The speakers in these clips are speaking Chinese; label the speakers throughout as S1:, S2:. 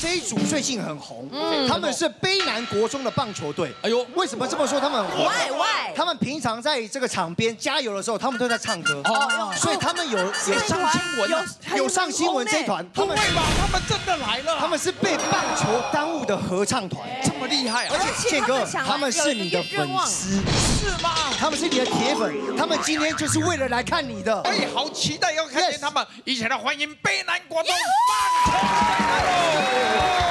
S1: 这一组最近很红，他们是卑南国中的棒球队。哎呦，为什么这么说他们很红？他们平常在这个场边加油的时候，他们都在唱歌。哦，所以他们有上新闻，有上新闻这一团。他们
S2: 他们真的来了，
S1: 他们是被棒球耽误的合唱团，
S2: 这么厉害啊！
S1: 而且建哥，他们是你的粉丝，
S2: 是吗？
S1: 他们是你的铁粉，他们今天就是为了来看你的。
S2: 哎，好期待要看见他们！一起来欢迎卑南国中棒球队来喽！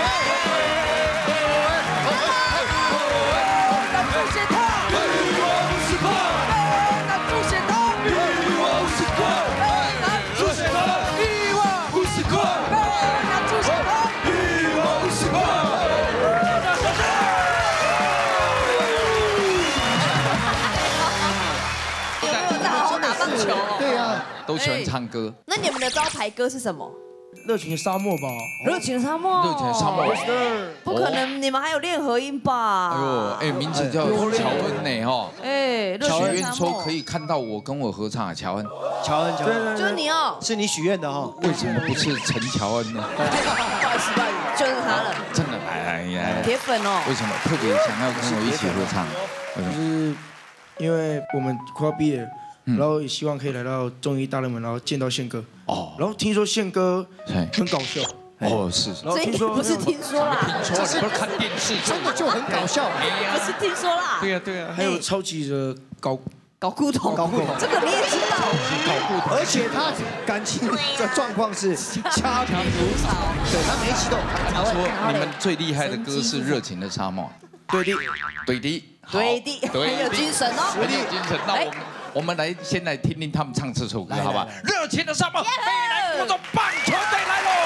S1: 对呀，
S3: 都喜欢唱歌。
S4: 那你们的招牌歌是什么？
S5: 热情的沙漠吧。
S4: 热情的沙漠。
S3: 热情的沙漠。
S4: 不可能，你们还有练合音吧？
S3: 哎呦，哎，名字叫乔恩呢，哈。
S4: 哎，
S3: 许愿说可以看到我跟我合唱啊，乔恩。
S1: 乔恩，
S4: 就是你哦。
S1: 是你许愿的哈。
S3: 为什么不是陈乔恩呢？
S4: 不好意思，就是他了。
S3: 真的，哎呀。
S4: 铁粉哦。
S3: 为什么特别想要跟我一起合唱？
S5: 就是因为我们快要毕业。 然后也希望可以来到综艺大热门，然后见到宪哥。哦。然后听说宪哥很搞笑。
S3: 哦，是。
S5: 然后听说
S4: 不是听说啦，
S3: 这是不是看电视
S1: 真的就很搞笑？
S4: 不是听说啦。
S5: 对呀对呀。还有超级的搞
S4: 骨头，这个你也知道。
S1: 搞骨头，而且他感情的状况是家贫如草，对他没激动。
S3: 他说你们最厉害的歌是《热情的沙漠》。
S5: 对的，
S3: 对的，
S4: 对的，很有精神哦，
S3: 很有精神。那我们先来听听他们唱这首歌，好吧？热情的沙漠，卑南国中棒球队来喽！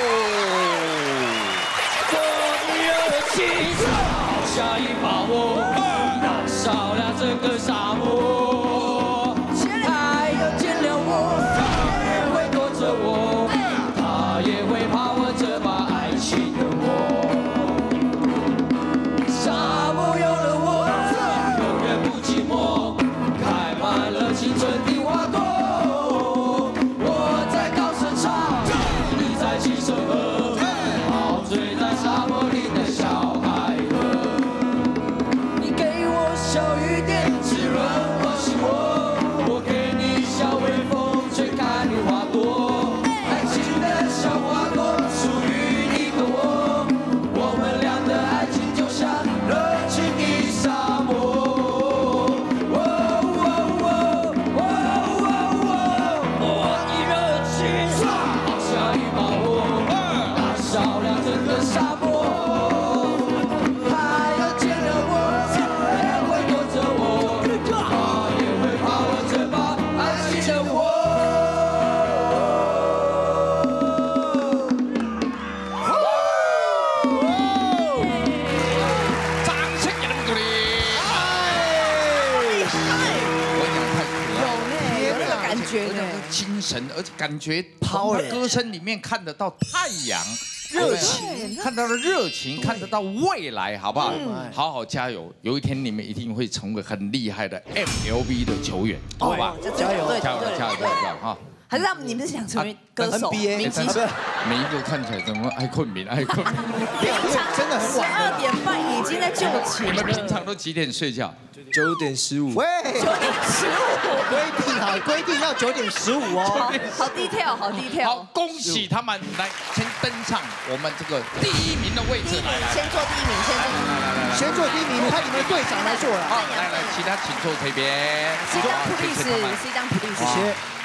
S6: 我的热情好像一把火，燃烧了整个沙漠。太阳见了我，它也会躲着我，它也会怕我这把爱情的我。沙漠有了我，永远不寂寞。 青春的花朵，我在高声唱，你在轻声和，陶醉在沙漠里的小孩儿。你给我小雨点，滋润我心窝，我给你小微风，吹开你花朵。爱情的小花朵，属于你和我，我们俩的爱情就像热情的沙漠。 沙漠，太阳见了我，也会躲着我，它也会怕我这把爱情的火。
S3: 掌声给他们鼓励！我讲太可爱了，
S4: 有那个感觉呢，
S3: 精神，而且感觉从歌声里面看得到太阳。 热情，看到了热情，看得到未来，好不好？好好加油！有一天你们一定会成为很厉害的 MLB 的球员，好吧？
S4: 加油！
S3: 加油！加油！哈！
S4: 还是你们是想成为歌手、明星？
S3: 每一个看起来怎么爱困眠，爱困眠。
S4: 平常真的很晚，12点半已经在就寝。
S3: 你们平常都几点睡觉
S5: ？9点15。
S1: 喂
S4: ，9点15。
S1: 规定要9点15哦。
S4: 好detail，好detail。
S3: 好，恭喜他们来先登上我们这个第1名的位置。来，
S4: 先坐第1名，
S1: 先坐第1名，派你们队长来坐了。
S3: 好，来，其他请坐这边。
S4: 是一张普利斯，是一张普利斯。
S1: 谢谢。